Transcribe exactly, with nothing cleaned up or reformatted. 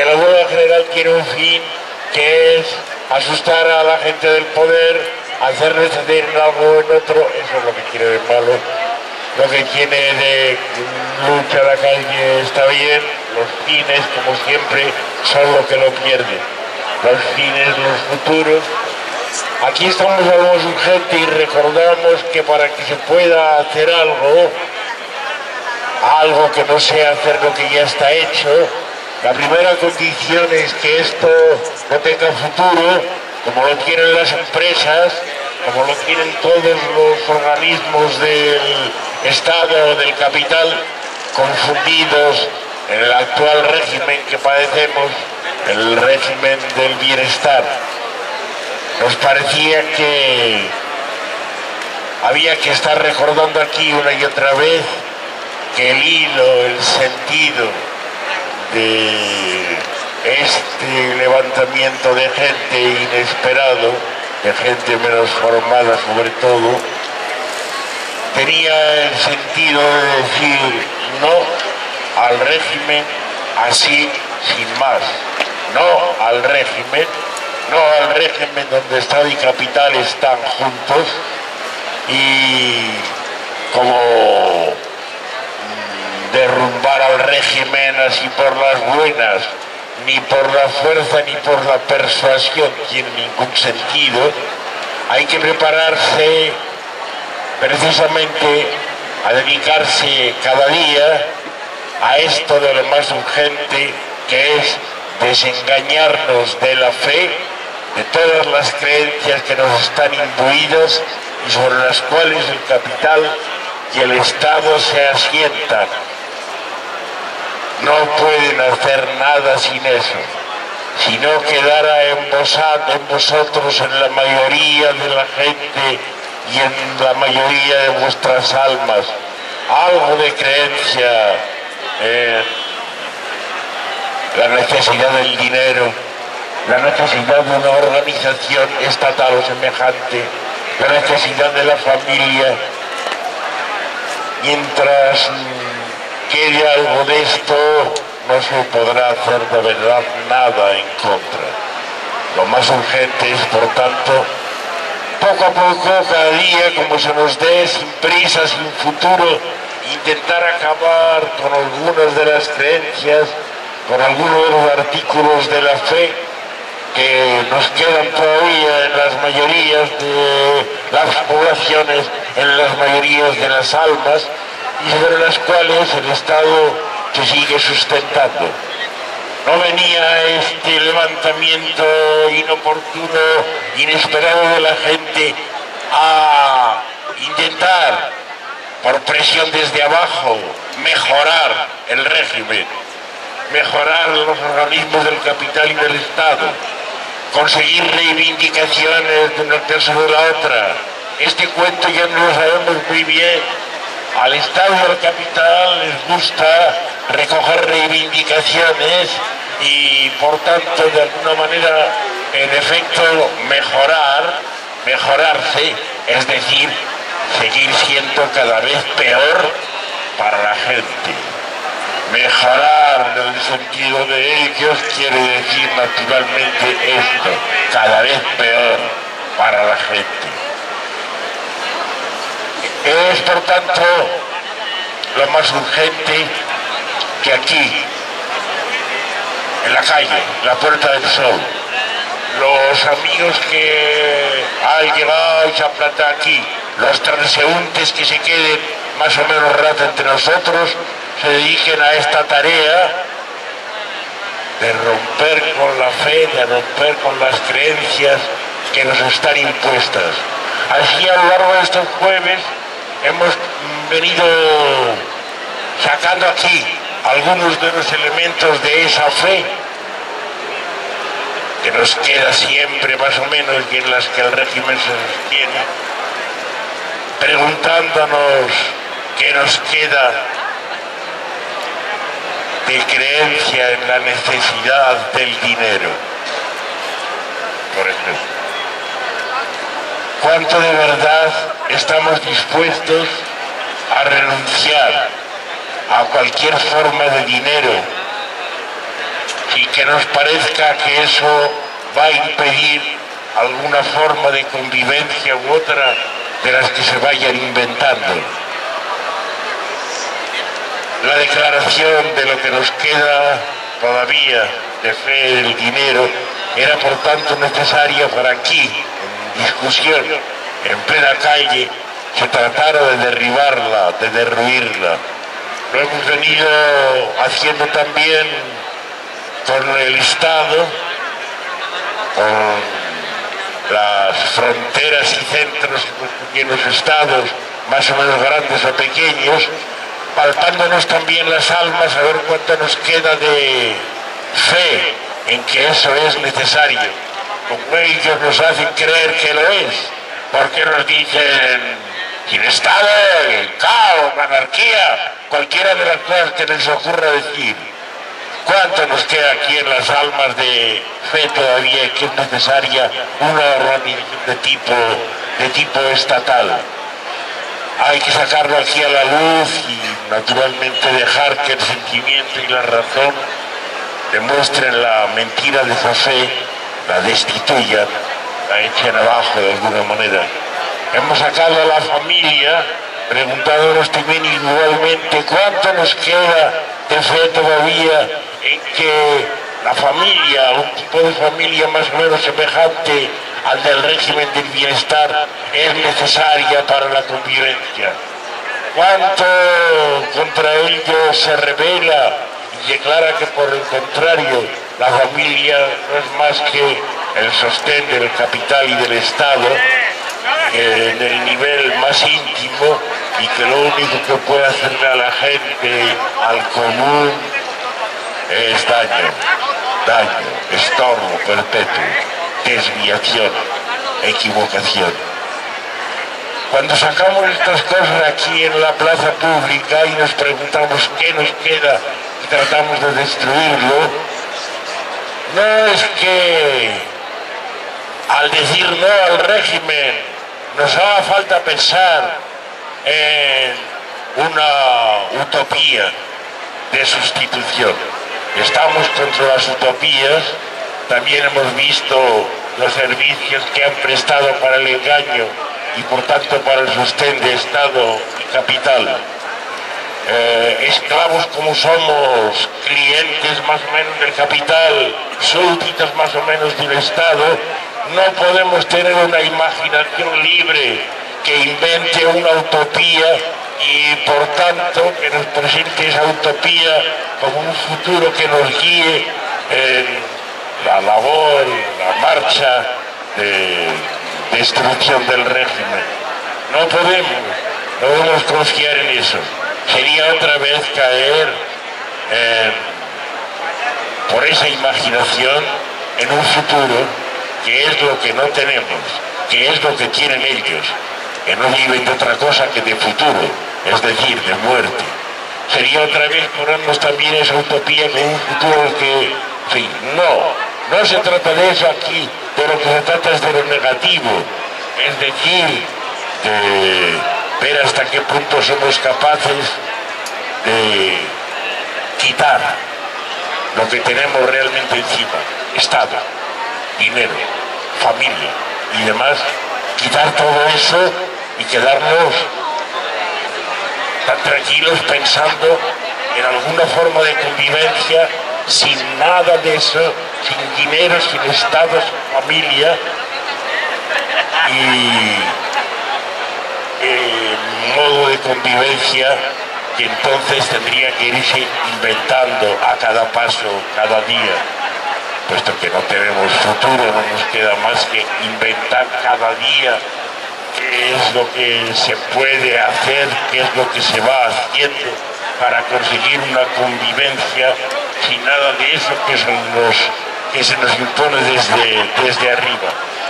que la huelga general tiene un fin, que es asustar a la gente del poder, hacerles ceder en algo o en otro. Eso es lo que tiene de malo. Lo que tiene de lucha a la calle está bien. Los fines, como siempre, son lo que lo pierden. Los fines, los futuros. Aquí estamos a lo más urgente y recordamos que para que se pueda hacer algo, algo que no sea hacer lo que ya está hecho, la primera condición es que esto no tenga futuro, como lo tienen las empresas, como lo tienen todos los organismos del Estado, del capital, confundidos en el actual régimen que padecemos, el régimen del bienestar. Nos parecía que había que estar recordando aquí una y otra vez que el hilo, el sentido de este levantamiento de gente inesperado, de gente menos formada sobre todo, tenía el sentido de decir no al régimen así sin más, no al régimen, no al régimen donde Estado y capital están juntos y como derrumbar al régimen así por las buenas, ni por la fuerza ni por la persuasión tiene ningún sentido. Hay que prepararse precisamente a dedicarse cada día a esto de lo más urgente, que es desengañarnos de la fe, de todas las creencias que nos están imbuidas y sobre las cuales el capital y el Estado se asientan. No pueden hacer nada sin eso. Si no quedara en, vos, en vosotros, en la mayoría de la gente y en la mayoría de vuestras almas, algo de creencia en la necesidad del dinero, la necesidad de una organización estatal o semejante, la necesidad de la familia. Mientras quede algo de esto, no se podrá hacer de verdad nada en contra. Lo más urgente es, por tanto, poco a poco, cada día, como se nos dé, sin prisa, sin futuro, intentar acabar con algunas de las creencias, con algunos de los artículos de la fe que nos quedan todavía en las mayorías de las poblaciones, en las mayorías de las almas, y sobre las cuales el Estado se sigue sustentando. No venía este levantamiento inoportuno, inesperado de la gente a intentar, por presión desde abajo, mejorar el régimen, mejorar los organismos del capital y del Estado, conseguir reivindicaciones de una cosa o de la otra. Este cuento ya no lo sabemos muy bien. Al Estado y al capital les gusta recoger reivindicaciones y, por tanto, de alguna manera, en efecto, mejorar, mejorarse, es decir, seguir siendo cada vez peor para la gente. Mejorar en el sentido de ellos quiere decir naturalmente esto, cada vez peor para la gente. Es, por tanto, lo más urgente que aquí, en la calle, la Puerta del Sol, los amigos que han llegado y se han plantado aquí, los transeúntes que se queden más o menos rato entre nosotros, se dediquen a esta tarea de romper con la fe, de romper con las creencias que nos están impuestas. Así, a lo largo de estos jueves, hemos venido sacando aquí algunos de los elementos de esa fe que nos queda siempre más o menos y en las que el régimen se sostiene, preguntándonos qué nos queda de creencia en la necesidad del dinero, por ejemplo. ¿Cuánto de verdad estamos dispuestos a renunciar a cualquier forma de dinero sin que nos parezca que eso va a impedir alguna forma de convivencia u otra de las que se vayan inventando. La declaración de lo que nos queda todavía de fe del dinero era por tanto necesaria para aquí, en discusión, en plena calle, se tratara de derribarla, de derruirla. Lo hemos venido haciendo también con el Estado, con las fronteras y centros en los estados, más o menos grandes o pequeños, palpándonos también las almas a ver cuánto nos queda de fe en que eso es necesario. Como ellos nos hacen creer que lo es, porque nos dicen sin Estado, caos, anarquía, cualquiera de las cosas que les ocurra decir. ¿Cuánto nos queda aquí en las almas de fe todavía que es necesaria una organización de tipo, de tipo estatal? Hay que sacarlo aquí a la luz y naturalmente dejar que el sentimiento y la razón demuestren la mentira de esa fe, la destituyan, la echen abajo de alguna manera. Hemos sacado a la familia, preguntándonos también igualmente cuánto nos queda de fe todavía en que la familia, un tipo de familia más o menos semejante al del régimen del bienestar, es necesaria para la convivencia. Cuánto contra ello se revela y declara que por el contrario la familia no es más que el sostén del capital y del Estado eh, en el nivel más íntimo, y que lo único que puede hacerle a la gente, al común, es daño, daño, estorbo perpetuo, desviación, equivocación. Cuando sacamos estas cosas aquí en la plaza pública y nos preguntamos qué nos queda y tratamos de destruirlo, no es que al decir no al régimen nos haga falta pensar en una utopía de sustitución. Estamos contra las utopías. También hemos visto los servicios que han prestado para el engaño y por tanto para el sostén de Estado y capital. Eh, esclavos como somos, clientes más o menos del capital, súbditos más o menos del Estado, no podemos tener una imaginación libre que invente una utopía y por tanto que nos presente esa utopía como un futuro que nos guíe en la labor, la marcha de destrucción del régimen. No podemos, no podemos confiar en eso. Sería otra vez caer eh, por esa imaginación en un futuro que es lo que no tenemos, que es lo que tienen ellos, que no viven de otra cosa que de futuro, es decir, de muerte. Sería otra vez ponernos también esa utopía con un futuro que, en fin, no, no se trata de eso aquí, de lo que se trata es de lo negativo, es decir, de ver hasta qué punto somos capaces de quitar lo que tenemos realmente encima, Estado, dinero, familia y demás, quitar todo eso y quedarnos tan tranquilos pensando en alguna forma de convivencia sin nada de eso, sin dinero, sin Estado, sin familia y eh, modo de convivencia que entonces tendría que irse inventando a cada paso, cada día, puesto que no tenemos futuro, no nos queda más que inventar cada día qué es lo que se puede hacer, qué es lo que se va haciendo para conseguir una convivencia sin nada de eso que se nos, que se nos impone desde, desde arriba.